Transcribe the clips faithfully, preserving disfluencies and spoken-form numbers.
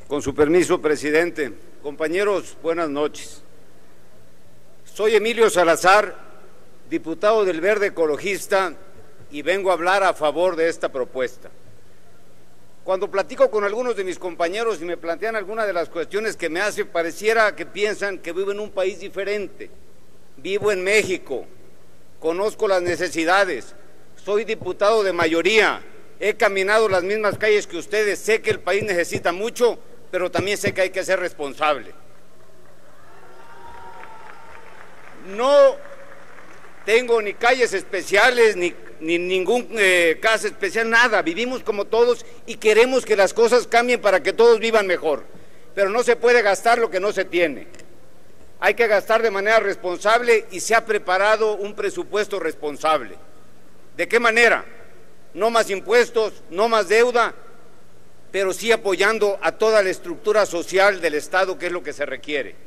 Con su permiso, presidente. Compañeros, buenas noches. Soy Emilio Salazar, diputado del Verde Ecologista, y vengo a hablar a favor de esta propuesta. Cuando platico con algunos de mis compañeros y me plantean algunas de las cuestiones que me hace, pareciera que piensan que vivo en un país diferente. Vivo en México, conozco las necesidades, soy diputado de mayoría, he caminado las mismas calles que ustedes, sé que el país necesita mucho, pero también sé que hay que ser responsable. No tengo ni calles especiales, ni, ni ningún eh, casa especial, nada. Vivimos como todos y queremos que las cosas cambien para que todos vivan mejor. Pero no se puede gastar lo que no se tiene. Hay que gastar de manera responsable y se ha preparado un presupuesto responsable. ¿De qué manera? No más impuestos, no más deuda, pero sí apoyando a toda la estructura social del Estado, que es lo que se requiere.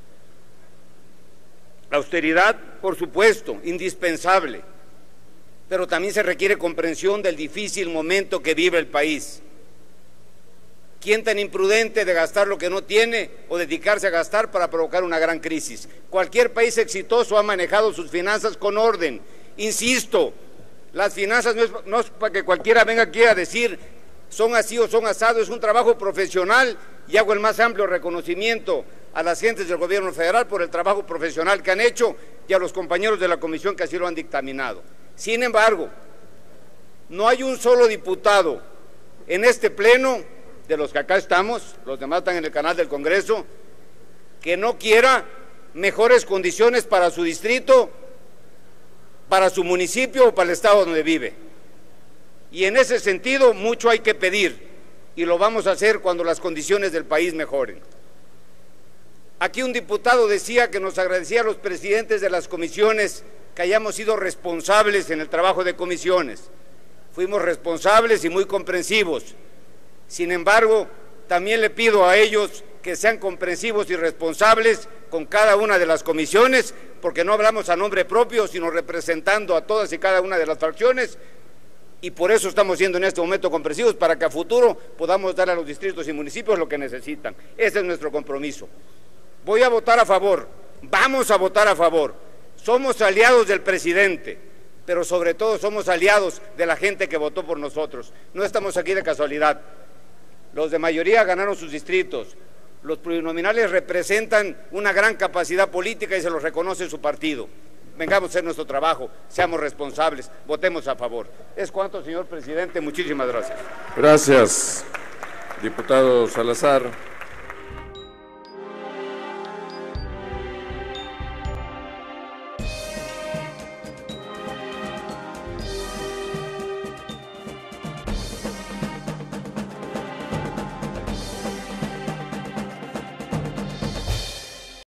La austeridad, por supuesto, indispensable, pero también se requiere comprensión del difícil momento que vive el país. ¿Quién tan imprudente de gastar lo que no tiene o dedicarse a gastar para provocar una gran crisis? Cualquier país exitoso ha manejado sus finanzas con orden. Insisto, las finanzas no es, no es para que cualquiera venga aquí a decir son así o son asados, es un trabajo profesional, y hago el más amplio reconocimiento a las gentes del gobierno federal por el trabajo profesional que han hecho y a los compañeros de la comisión que así lo han dictaminado. Sin embargo, no hay un solo diputado en este pleno, de los que acá estamos, los demás están en el canal del Congreso, que no quiera mejores condiciones para su distrito, para su municipio o para el estado donde vive. Y en ese sentido mucho hay que pedir, y lo vamos a hacer cuando las condiciones del país mejoren. Aquí un diputado decía que nos agradecía a los presidentes de las comisiones que hayamos sido responsables en el trabajo de comisiones. Fuimos responsables y muy comprensivos. Sin embargo, también le pido a ellos que sean comprensivos y responsables con cada una de las comisiones, porque no hablamos a nombre propio, sino representando a todas y cada una de las fracciones, y por eso estamos siendo en este momento comprensivos, para que a futuro podamos dar a los distritos y municipios lo que necesitan. Ese es nuestro compromiso. Voy a votar a favor, vamos a votar a favor. Somos aliados del presidente, pero sobre todo somos aliados de la gente que votó por nosotros. No estamos aquí de casualidad. Los de mayoría ganaron sus distritos. Los plurinominales representan una gran capacidad política y se los reconoce su partido. Vengamos a hacer nuestro trabajo, seamos responsables, votemos a favor. Es cuanto, señor presidente, muchísimas gracias. Gracias, diputado Salazar.